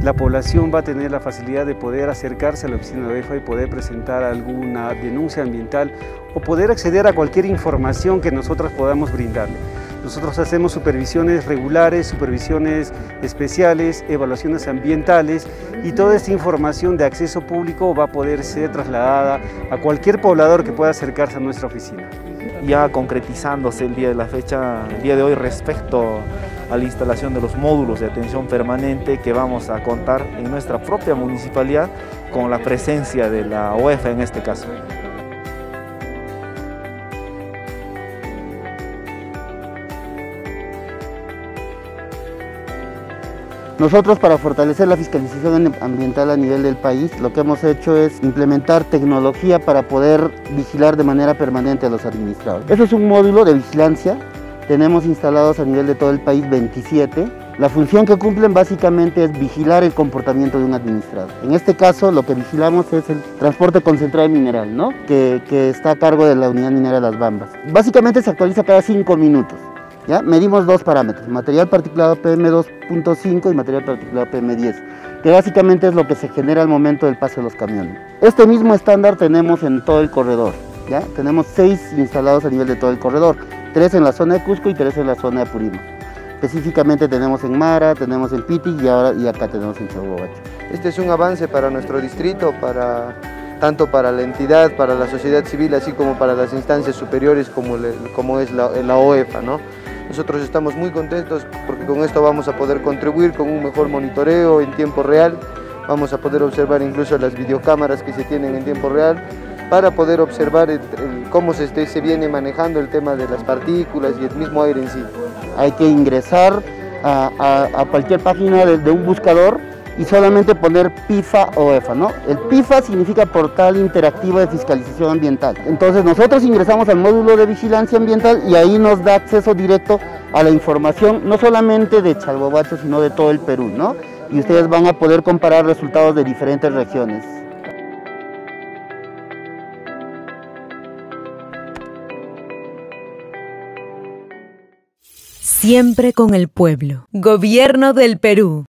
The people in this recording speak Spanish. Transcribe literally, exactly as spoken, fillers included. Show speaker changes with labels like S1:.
S1: la población va a tener la facilidad de poder acercarse a la oficina de OEFA y poder presentar alguna denuncia ambiental o poder acceder a cualquier información que nosotros podamos brindarle. Nosotros hacemos supervisiones regulares, supervisiones especiales, evaluaciones ambientales y toda esta información de acceso público va a poder ser trasladada a cualquier poblador que pueda acercarse a nuestra oficina.
S2: Ya concretizándose el día de la fecha, el día de hoy respecto a la instalación de los módulos de atención permanente que vamos a contar en nuestra propia municipalidad con la presencia de la OEFA en este caso.
S3: Nosotros, para fortalecer la fiscalización ambiental a nivel del país, lo que hemos hecho es implementar tecnología para poder vigilar de manera permanente a los administradores. Eso es un módulo de vigilancia. Tenemos instalados a nivel de todo el país veintisiete. La función que cumplen básicamente es vigilar el comportamiento de un administrador. En este caso, lo que vigilamos es el transporte concentrado de mineral, ¿no? que, que está a cargo de la unidad minera de Las Bambas. Básicamente se actualiza cada cinco minutos. ¿Ya? Medimos dos parámetros, material particulado P M dos punto cinco y material particulado P M diez, que básicamente es lo que se genera al momento del paso de los camiones. Este mismo estándar tenemos en todo el corredor. ¿Ya? Tenemos seis instalados a nivel de todo el corredor, tres en la zona de Cusco y tres en la zona de Apurímac. Específicamente tenemos en Mara, tenemos en Pitic y, ahora, y acá tenemos en Chalbobacho.
S4: Este es un avance para nuestro distrito, para, tanto para la entidad, para la sociedad civil, así como para las instancias superiores como, le, como es la, la OEFA, ¿no? Nosotros estamos muy contentos porque con esto vamos a poder contribuir con un mejor monitoreo en tiempo real, vamos a poder observar incluso las videocámaras que se tienen en tiempo real para poder observar el, el, cómo se, esté, se viene manejando el tema de las partículas y el mismo aire en sí.
S3: Hay que ingresar a, a, a cualquier página de, de un buscador y solamente poner PIFA OEFA, ¿no? El PIFA significa Portal Interactivo de Fiscalización Ambiental. Entonces nosotros ingresamos al módulo de vigilancia ambiental y ahí nos da acceso directo a la información, no solamente de Chalbobacho, sino de todo el Perú, ¿no? Y ustedes van a poder comparar resultados de diferentes regiones.
S5: Siempre con el pueblo. Gobierno del Perú.